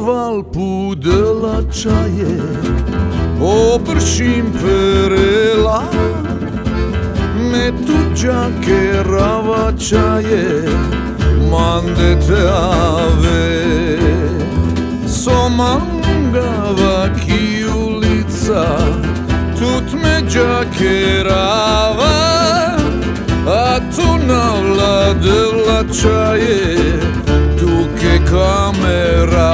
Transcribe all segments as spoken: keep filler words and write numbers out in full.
valpul de la ceaie o prșim perela me tu già che rava ceaie mande te ave so mangava chi ulica tut me già che rava a tu navla de la ceaie tu che camera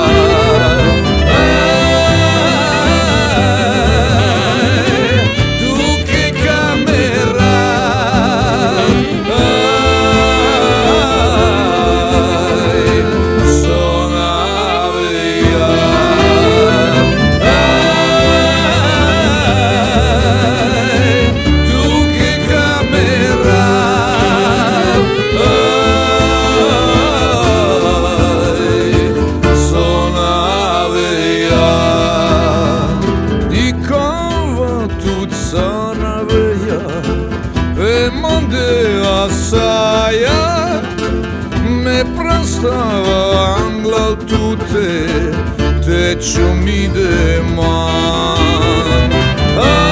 Saia me prestava angla tutte te ciumi de man.